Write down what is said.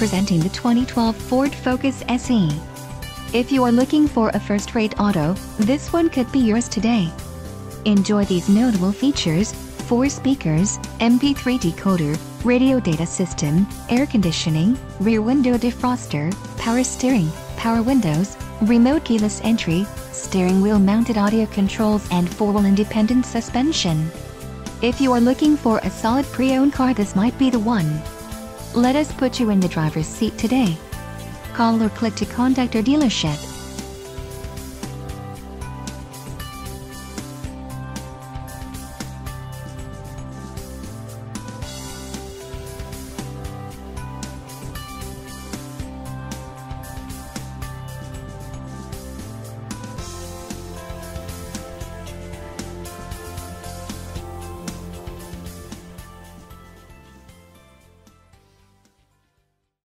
presenting the 2012 Ford Focus SE. If you are looking for a first-rate auto, this one could be yours today. Enjoy these notable features: 4 speakers, MP3 decoder, radio data system, air conditioning, rear window defroster, power steering, power windows, remote keyless entry, steering wheel mounted audio controls, and 4-wheel independent suspension. If you are looking for a solid pre-owned car, this might be the one. Let us put you in the driver's seat today. Call or click to contact our dealership.